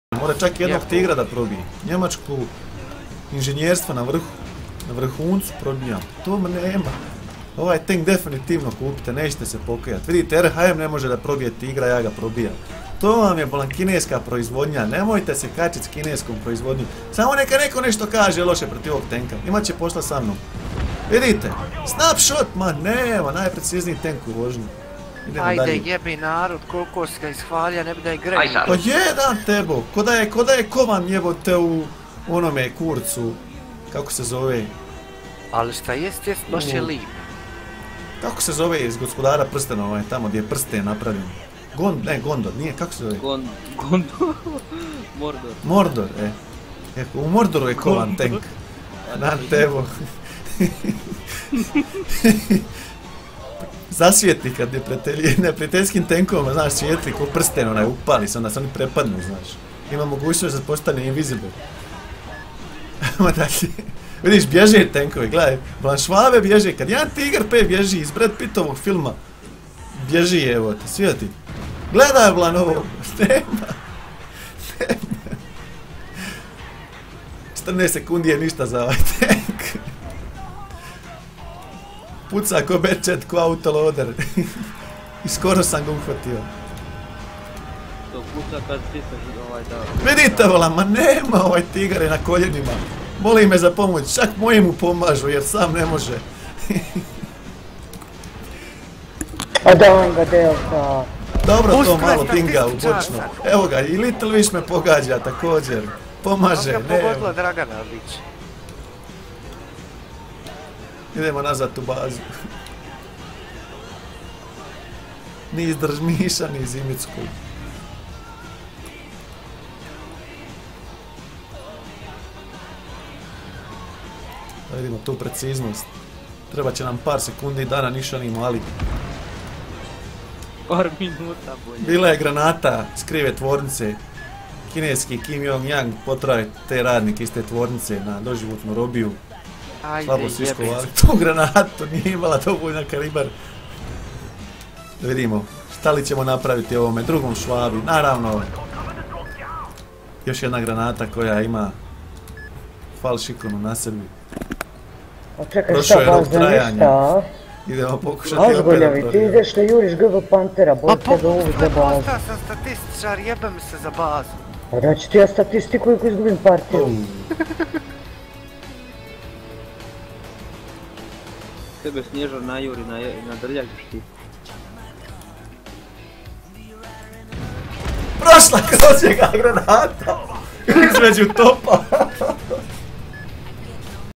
Mora čak jednog tigra da probije. Njemačku inženjerstva na vrhuncu probijam. To nema. Ovaj tank definitivno kupite, nećete se pokajati. Vidite, RHM ne može da probije tigra, ja ga probijam. To vam je bolan kineska proizvodnja, nemojte se kačiti s kineskom proizvodnjom. Samo neka neko nešto kaže loše protiv ovog tanka, imat će posla sa mnom. Vidite, snapshot, ma nema, najprecizniji tank u vožnji. Ajde jebi narod, koliko si ga ishvalja, ne bi da je greji. Pa jedan tebo, ko da je kovan jebote u onome kurcu, kako se zove? Ali šta jest, baš je lip. Kako se zove iz Gospodara prstena ovaj, tamo gdje je prsten napravljen? Gondor, nije, kako se zove? Gondor. Mordor. Mordor, u Mordoru je kovan tank. Na tebo. Zasvijetli kad je neprijateljskim tenkovima, znaš, svijetli ko prsten onaj upali se, onda se oni prepadnu, znaš. Ima mogućnost da postane invisible. Ma dalje. Vidiš, bježe tenkovi, gledaj, Blanšvave bježe, kad jedan Tiger P bježi iz Brad Pittovog filma, bježi, evo te, svijeti. Gledaj, Blan, ovo, nema. 14 sekundi je ništa za ovaj tank. Puca ko bečet, ko autoloader. I skoro sam ga uhvatio. To puca kad stisneš ovaj da... Vidite, volam, ma nema ovaj tigar je na koljenima. Moli me za pomoć, čak moji mu pomažu jer sam ne može. A da on ga delta. Dobro to malo dinga u bočno. Evo ga, i Little Wish me pogađa također. Pomaže, ne. Pogodila Dragana Lić. Idemo nazad u bazu. Ni iz Držmiša, ni iz Imicku. Da vidimo tu preciznost. Treba će nam par sekundi dana nišanimo, ali... Par minuta bolje. Bila je granata s krive tvornice. Kineski Kim Jong-yang potraje te radnike iz te tvornice na doživotnu robiju. Slabo su iskovali tu granatu, nije imala dovoljna kalibar. Da vidimo šta li ćemo napraviti ovome drugom Švabi. Naravno, još jedna granata koja ima falš ikonu na sebi. Prošao je rok trajanja. Idemo pokušati opet Azgoljavi, ti ideš da juriš GV Pantera, boj se da uvi za bazu. Pa sam statističar, jebem se za bazu. Pa da ću ti ja statistiku i ko izgubim partiju. Tebe Snježar najuri na drljagiš ti. Prošla kroz njega granata! Između topa!